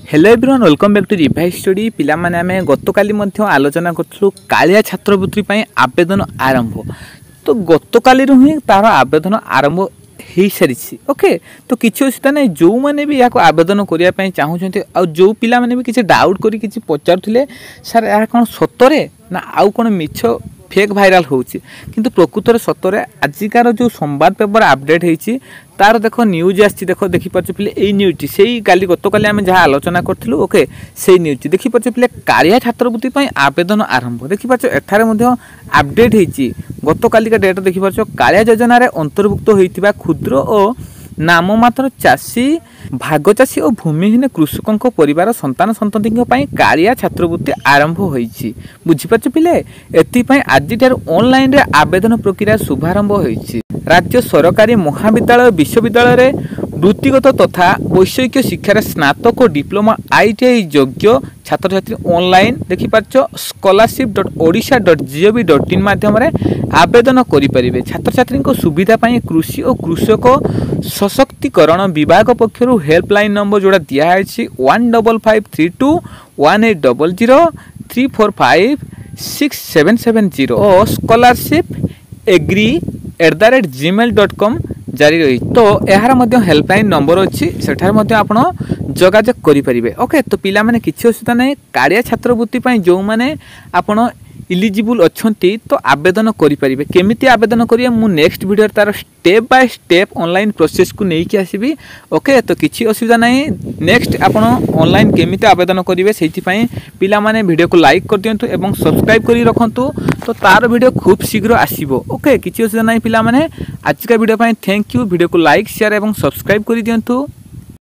Hello everyone welcome back to revise study पिला माने आमे गतकाली मध्य आलोचना करथलु कालिया छात्रवृत्ति पई आवेदन आरंभ। तो गतकाली रु ही तार आवेदन आरंभ हो सारी ओके। तो किसी असुविधा नहीं जो मैंने भी यहाँ आवेदन करने चाहते आ जो पिला माने भी किसी डाउट करी किसी पचारुले सर यह कौन सतरे ना आउ कौन मिछ फेक भाइराल होची किंतु प्रकृत सतरे आजिकार जो संवाद पेपर अपडेट होती तार देख न्यूज आसी देख देखिपारे पे यही न्यूज से काली गतकाली आम जहाँ आलोचना करूँ ओके से न्यूज देखिपारे पे कालिया छात्रवृत्ति आवेदन आरंभ देखिपारे एठारे अपडेट होती गतकालिका डेट देखिपारे कालिया योजना अंतर्भुक्त होता क्षुद्र और नाम मात्र चाषी भाग चाषी और भूमिहीन कृषकों परिवार संतान संतति कालिया छात्रवृत्ति आरंभ होती बुझीपारे पिले एपाई आज ऑनलाइन रे आवेदन प्रक्रिया शुभारंभ होती। राज्य सरकारी महाविद्यालय विश्वविद्यालय वृत्तिगत तथा वैषयिक शिक्षार स्नातक और डिप्लोमा आईटीआई योग्य छात्र छात्री ऑनलाइन देखिपार scholarship.odisha.gov.in माध्यम आवेदन करें। छात्र छात्री सुविधा कृषि और कृषक सशक्तिकरण विभाग पक्षर हेल्पलाइन नंबर जोड़ा दिखाई 1552180034567770 और scholarship@gmail.com जारी रही। तो यार हेल्पलाइन नंबर अच्छी सेठार आप जोगाजोग करें ओके। तो पिला माने किसी असुविधा नहीं कालिया छात्रवृत्ति जो मैंने आपण इलिजिबल अच्छी तो आवेदन करें केमिति आवेदन करेंगे मु नेक्स्ट वीडियो तार step by step online process को लेकिन आसबि ओके। तो किसी असुविधा नहीं नेक्स्ट आपण ऑनलाइन केमिति आवेदन करेंगे से पिला माने वीडियो को लाइक कर दियंतु एवं सब्सक्राइब करी रखंतु तो तार वीडियो खूब शीघ्र आसीबो ओके। किसी असुविधा नहीं पिला माने आज का वीडियो थैंक यू। वीडियो को लाइक शेयर एवं सब्सक्राइब कर दियंतु।